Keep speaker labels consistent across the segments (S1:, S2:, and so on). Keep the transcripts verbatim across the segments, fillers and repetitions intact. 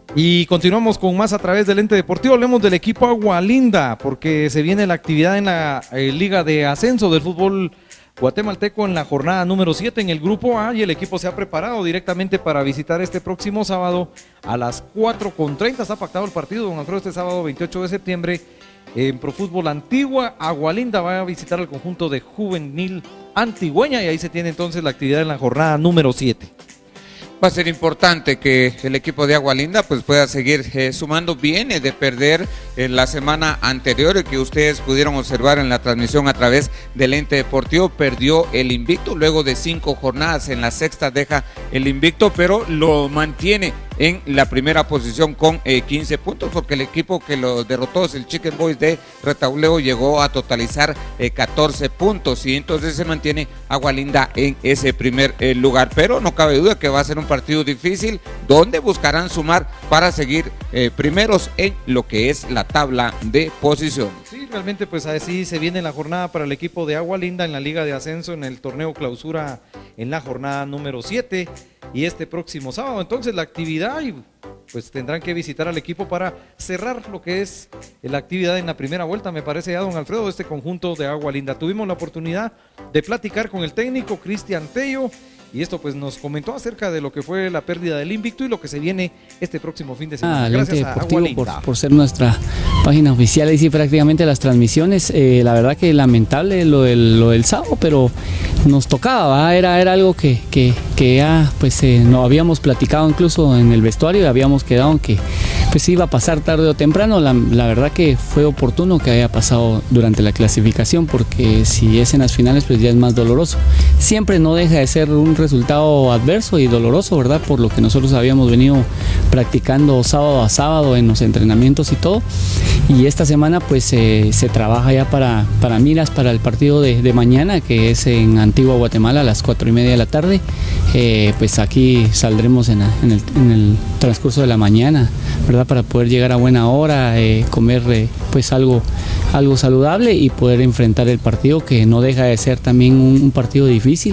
S1: Y continuamos con más a través del ente deportivo. Hablemos del equipo Agualinda, porque se viene la actividad en la eh, Liga de Ascenso del fútbol guatemalteco en la jornada número siete en el grupo A, y el equipo se ha preparado directamente para visitar este próximo sábado a las cuatro con treinta. Está pactado el partido, don Alfredo, este sábado veintiocho de septiembre en Profútbol Antigua. Agualinda va a visitar el conjunto de Juvenil Antigüeña, y ahí se tiene entonces la actividad en la jornada número siete.
S2: Va a ser importante que el equipo de Agualinda pues pueda seguir eh, sumando. Viene de perder en la semana anterior, que ustedes pudieron observar en la transmisión a través del ente deportivo. Perdió el invicto luego de cinco jornadas. En la sexta deja el invicto, pero lo mantiene en la primera posición con eh, quince puntos, porque el equipo que lo derrotó es el Chicken Boys de Retauleo, llegó a totalizar eh, catorce puntos, y entonces se mantiene Agualinda en ese primer eh, lugar. Pero no cabe duda que va a ser un partido difícil, donde buscarán sumar para seguir eh, primeros en lo que es la tabla de posiciones.
S1: Sí, realmente pues así se viene la jornada para el equipo de Agualinda en la Liga de Ascenso, en el torneo clausura en la jornada número siete, y este próximo sábado entonces la actividad, y pues tendrán que visitar al equipo para cerrar lo que es la actividad en la primera vuelta, me parece ya, don Alfredo, de este conjunto de Agualinda. Tuvimos la oportunidad de platicar con el técnico Cristian Tello, y esto pues nos comentó acerca de lo que fue la pérdida del invicto y lo que se viene este próximo fin de semana.
S3: Ah,
S1: Gracias a Agualinda.
S3: Por, por ser nuestra página oficial, y sí, prácticamente las transmisiones, eh, la verdad que lamentable lo del, lo del sábado, pero nos tocaba, era, era algo que, que, que ya pues eh, no habíamos platicado incluso en el vestuario, y habíamos quedado en que pues iba a pasar tarde o temprano. La, la verdad que fue oportuno que haya pasado durante la clasificación, porque si es en las finales pues ya es más doloroso. Siempre no deja de ser un resultado adverso y doloroso, ¿verdad? Por lo que nosotros habíamos venido practicando sábado a sábado en los entrenamientos y todo. Y esta semana pues eh, se trabaja ya para, para miras para el partido de, de mañana, que es en Antigua Guatemala a las cuatro y media de la tarde. Eh, pues aquí saldremos en, la, en, el, en el transcurso de la mañana, ¿verdad? Para poder llegar a buena hora, eh, comer eh, pues algo, algo saludable, y poder enfrentar el partido, que no deja de ser también un, un partido difícil.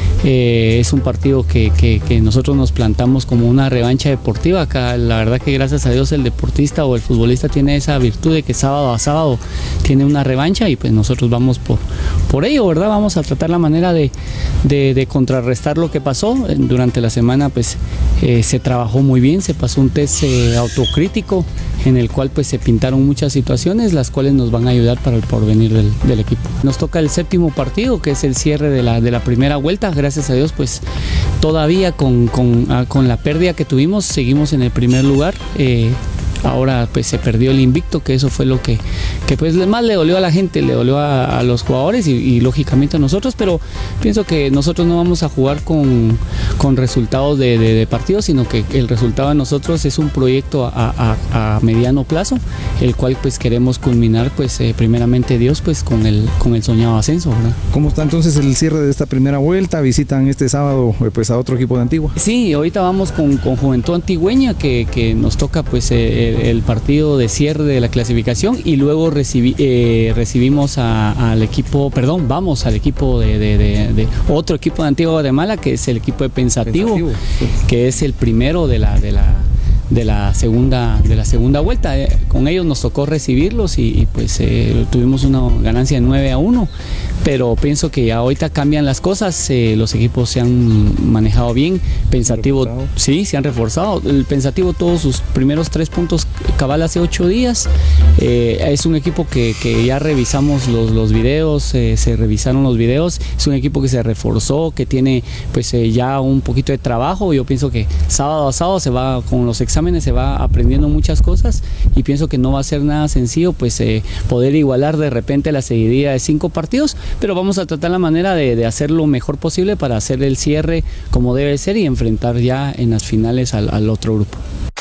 S3: Eh, es un partido que, que, que nosotros nos plantamos como una revancha deportiva. Acá la verdad que gracias a Dios el deportista o el futbolista tiene esa virtud de que sábado a sábado tiene una revancha, y pues nosotros vamos por, por ello, ¿verdad? Vamos a tratar la manera de, de, de contrarrestar lo que pasó. Durante la semana pues eh, se trabajó muy bien, se pasó un test eh, autocrítico en el cual pues se pintaron muchas situaciones, las cuales nos van a ayudar para el porvenir del, del equipo. Nos toca el séptimo partido, que es el cierre de la, de la primera vuelta. Gracias a Dios pues todavía con, con, con la pérdida que tuvimos seguimos en el primer lugar. Eh, Ahora pues se perdió el invicto, que eso fue lo que, que pues más le dolió a la gente, le dolió a, a los jugadores y, y lógicamente a nosotros, pero pienso que nosotros no vamos a jugar con, con resultados de, de, de partidos, sino que el resultado de nosotros es un proyecto a, a, a mediano plazo, el cual pues queremos culminar pues eh, primeramente Dios pues con el, con el soñado ascenso, ¿verdad?
S4: ¿Cómo está entonces el cierre de esta primera vuelta? ¿Visitan este sábado pues a otro equipo de Antigua?
S3: Sí, ahorita vamos con, con Juventud Antigüeña, que, que nos toca pues eh, el partido de cierre de la clasificación, y luego recibi, eh, recibimos a, al equipo, perdón, vamos al equipo de, de, de, de otro equipo de Antigua Guatemala, que es el equipo de Pensativo, Pensativo sí. Que es el primero de la, de la de la segunda de la segunda vuelta. Eh, con ellos nos tocó recibirlos y, y pues eh, tuvimos una ganancia de nueve a uno, pero pienso que ya ahorita cambian las cosas. Eh, los equipos se han manejado bien. Pensativo sí, se han reforzado. El Pensativo todos sus primeros tres puntos cabal hace ocho días. Eh, es un equipo que, que ya revisamos los, los videos, eh, se revisaron los videos. Es un equipo que se reforzó, que tiene pues eh, ya un poquito de trabajo. Yo pienso que sábado a sábado se va con los exámenes, se va aprendiendo muchas cosas, y pienso que no va a ser nada sencillo pues eh, poder igualar de repente la seguidilla de cinco partidos, pero vamos a tratar la manera de, de hacer lo mejor posible para hacer el cierre como debe ser y enfrentar ya en las finales al, al otro grupo.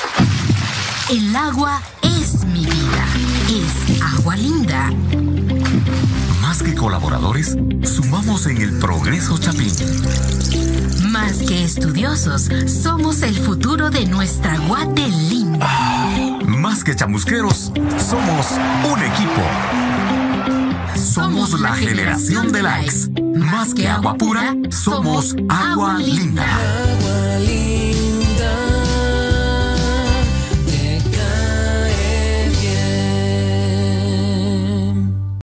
S5: El agua es mi vida, es Agualinda.
S6: Más que colaboradores, sumamos en el progreso Chapín.
S5: Más que estudiosos, somos el futuro de nuestra Guate linda.
S6: Ah, más que chamusqueros, somos un equipo. Somos, somos la generación de likes. Más que agua pura, somos Agua Linda. Agua Linda.